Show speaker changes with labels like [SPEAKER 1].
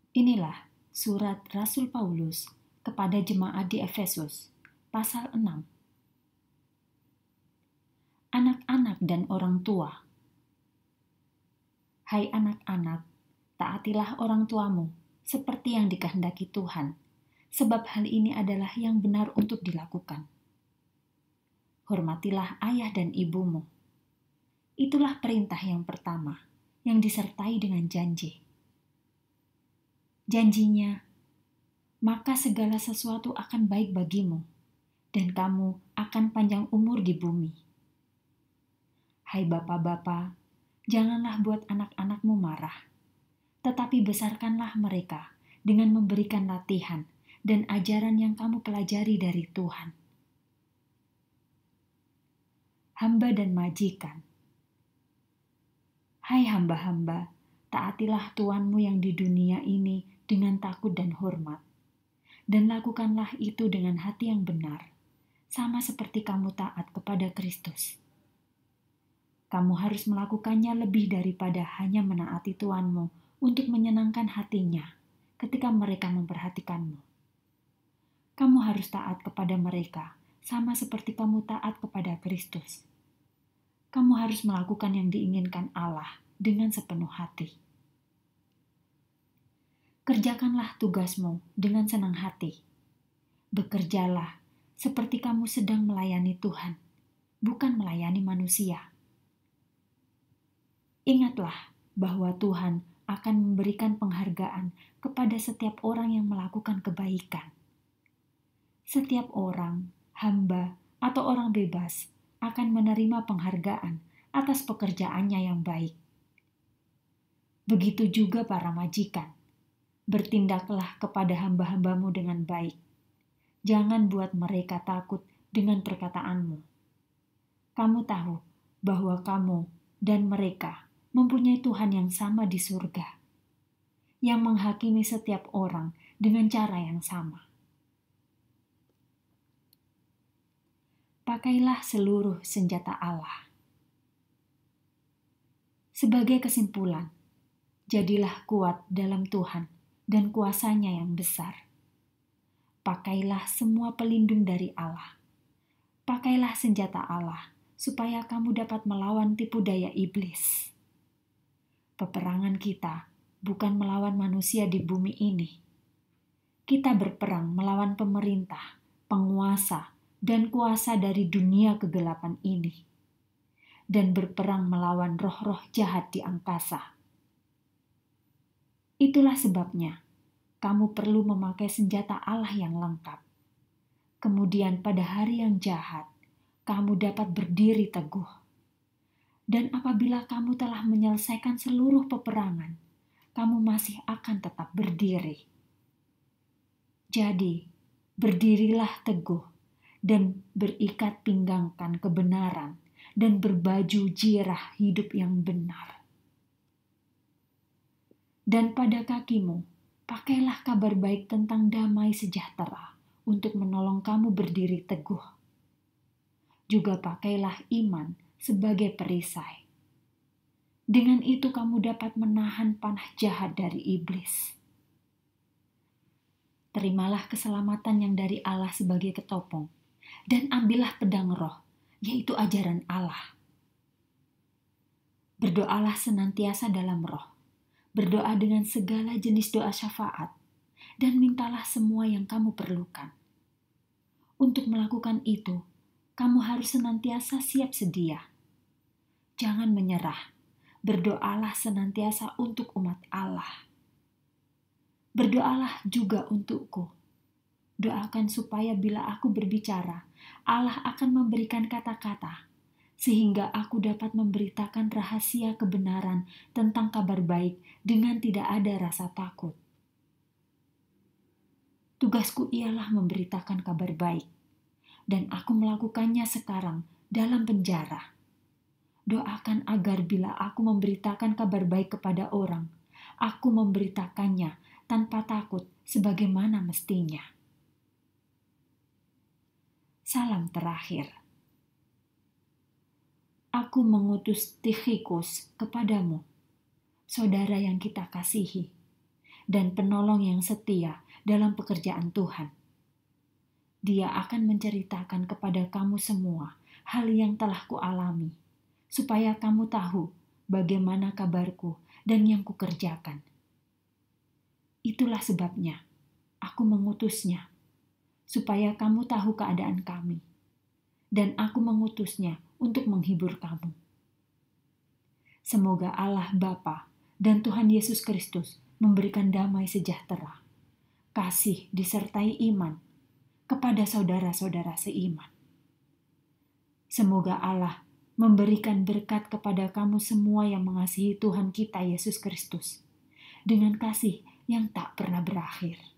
[SPEAKER 1] Inilah surat Rasul Paulus kepada jemaat di Efesus, pasal 6. Anak-anak dan orang tua. Hai anak-anak, taatilah orang tuamu, seperti yang dikehendaki Tuhan, sebab hal ini adalah yang benar untuk dilakukan. Hormatilah ayah dan ibumu. Itulah perintah yang pertama, yang disertai dengan janji. Janjinya, maka segala sesuatu akan baik bagimu, dan kamu akan panjang umur di bumi. Hai bapak-bapak, janganlah buat anak-anakmu marah, tetapi besarkanlah mereka dengan memberikan latihan dan ajaran yang kamu pelajari dari Tuhan. Hamba dan majikan. Hai hamba-hamba, taatilah Tuanmu yang di dunia ini dengan takut dan hormat, dan lakukanlah itu dengan hati yang benar, sama seperti kamu taat kepada Kristus. Kamu harus melakukannya lebih daripada hanya menaati Tuanmu untuk menyenangkan hatinya ketika mereka memperhatikanmu. Kamu harus taat kepada mereka, sama seperti kamu taat kepada Kristus. Kamu harus melakukan yang diinginkan Allah dengan sepenuh hati. Kerjakanlah tugasmu dengan senang hati. Bekerjalah seperti kamu sedang melayani Tuhan, bukan melayani manusia. Ingatlah bahwa Tuhan akan memberikan penghargaan kepada setiap orang yang melakukan kebaikan. Setiap orang, hamba, atau orang bebas akan menerima penghargaan atas pekerjaannya yang baik. Begitu juga para majikan. Bertindaklah kepada hamba-hambamu dengan baik. Jangan buat mereka takut dengan perkataanmu. Kamu tahu bahwa kamu dan mereka mempunyai Tuhan yang sama di surga, yang menghakimi setiap orang dengan cara yang sama. Pakailah seluruh senjata Allah. Sebagai kesimpulan, jadilah kuat dalam Tuhan dan kuasa-Nya yang besar. Pakailah semua pelindung dari Allah. Pakailah senjata Allah, supaya kamu dapat melawan tipu daya iblis. Peperangan kita bukan melawan manusia di bumi ini. Kita berperang melawan pemerintah, penguasa, dan kuasa dari dunia kegelapan ini, dan berperang melawan roh-roh jahat di angkasa. Itulah sebabnya kamu perlu memakai senjata Allah yang lengkap. Kemudian pada hari yang jahat, kamu dapat berdiri teguh. Dan apabila kamu telah menyelesaikan seluruh peperangan, kamu masih akan tetap berdiri. Jadi, berdirilah teguh dan berikat pinggangkan kebenaran dan berbaju jirah hidup yang benar. Dan pada kakimu, pakailah kabar baik tentang damai sejahtera untuk menolong kamu berdiri teguh. Juga pakailah iman sebagai perisai. Dengan itu kamu dapat menahan panah jahat dari iblis. Terimalah keselamatan yang dari Allah sebagai ketopong, dan ambillah pedang roh, yaitu ajaran Allah. Berdoalah senantiasa dalam roh. Berdoa dengan segala jenis doa syafaat, dan mintalah semua yang kamu perlukan. Untuk melakukan itu, kamu harus senantiasa siap sedia. Jangan menyerah. Berdoalah senantiasa untuk umat Allah. Berdoalah juga untukku. Doakan supaya bila aku berbicara, Allah akan memberikan kata-kata, sehingga aku dapat memberitakan rahasia kebenaran tentang kabar baik dengan tidak ada rasa takut. Tugasku ialah memberitakan kabar baik, dan aku melakukannya sekarang dalam penjara. Doakan agar bila aku memberitakan kabar baik kepada orang, aku memberitakannya tanpa takut sebagaimana mestinya. Salam terakhir. Aku mengutus Tikhikus kepadamu, saudara yang kita kasihi, dan penolong yang setia dalam pekerjaan Tuhan. Dia akan menceritakan kepada kamu semua hal yang telah kualami, supaya kamu tahu bagaimana kabarku dan yang kukerjakan. Itulah sebabnya aku mengutusnya, supaya kamu tahu keadaan kami, dan aku mengutusnya untuk menghibur kamu. Semoga Allah Bapa dan Tuhan Yesus Kristus memberikan damai sejahtera, kasih disertai iman kepada saudara-saudara seiman. Semoga Allah memberikan berkat kepada kamu semua yang mengasihi Tuhan kita Yesus Kristus dengan kasih yang tak pernah berakhir.